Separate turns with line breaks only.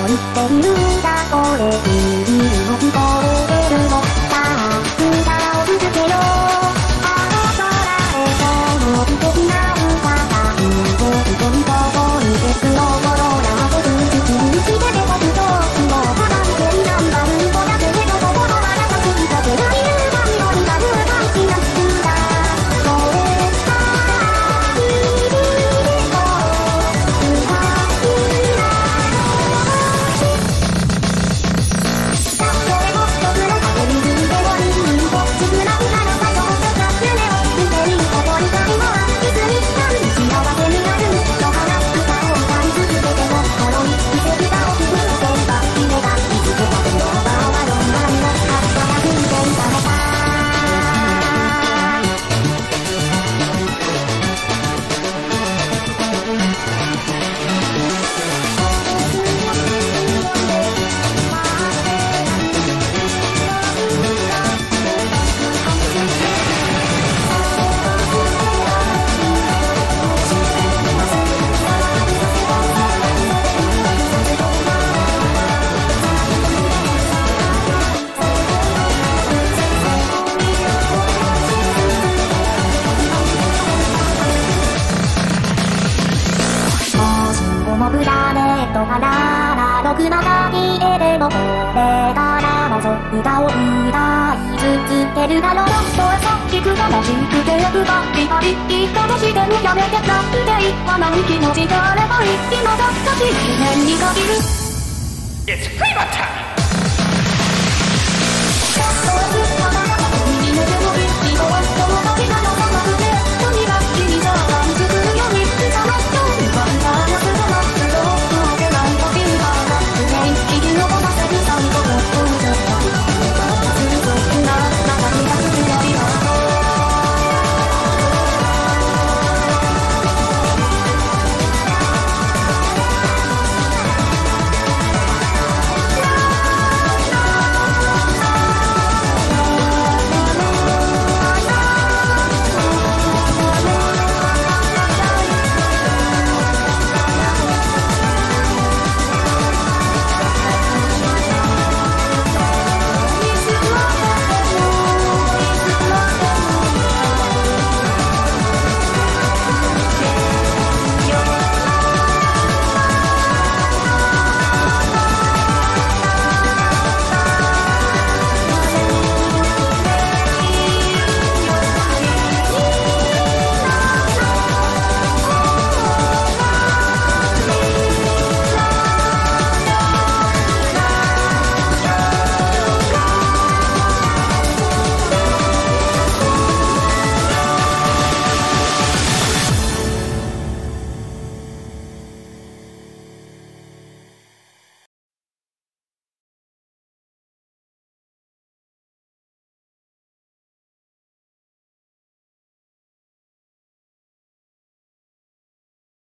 言っているんだこれ君も聞こえてるのさあ歌を続けようあの空へと素敵な歌が動くとこに鉄のものなことにしてて僕ともう離れていないバルコだけれど心は長くいたけない歌に乗りが大事な曲だこれから君と歌いなだってもっとくらかけるんでもいいんと少なくなるかと思った夢を見ていることに最後はいつになる幸せになると話す歌を歌い続けて心に奇跡が起きるのでば君が見つけたけどバーはどんなにも輝くんでいたのかもプラネットから6の先へでもこれからもそう歌を歌い続けるだろうそうそう聞く楽しくて不可理ありいったとしてもやめてなくていいあの気持ちがあればいい今だったし記念に限る
It's Prima time!